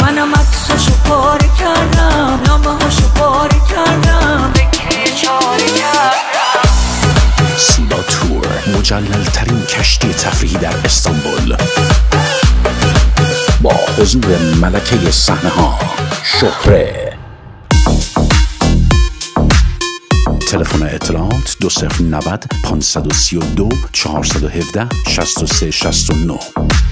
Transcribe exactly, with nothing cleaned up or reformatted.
منم عکسشو پاره کردم، نامه هاشو پاره کردم، فکر چاره کردم. سیبا تور، مجلل ترین کشتی تفریحی در استانبول، با حضور ملکه صحنه ها شهره. تلفن اطلاعات دو صفر نود پانصد و سی و دو چهارصد و هفده شصت و سه شصت و نه.